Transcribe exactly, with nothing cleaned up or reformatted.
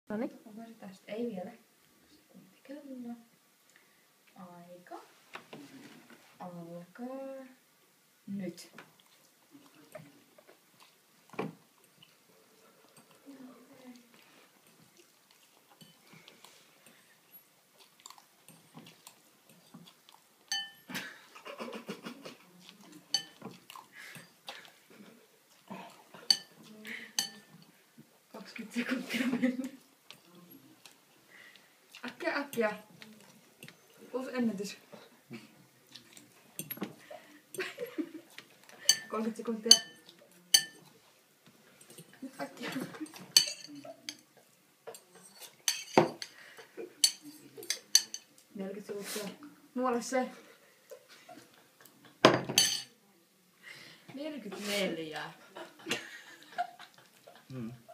Noniin. Onko se tästä? Ei vielä. Sekunti kello. Aika. Alkaa. Nyt. kaksikymmentä sekuntia mennyt. Äkkiä, äkkiä. Uusi ennätys. kolmekymmentä sekuntia. Nyt äkkiä. neljäkymmentä sekuntia. Nuole se. neljäkymmentäneljä. Mm.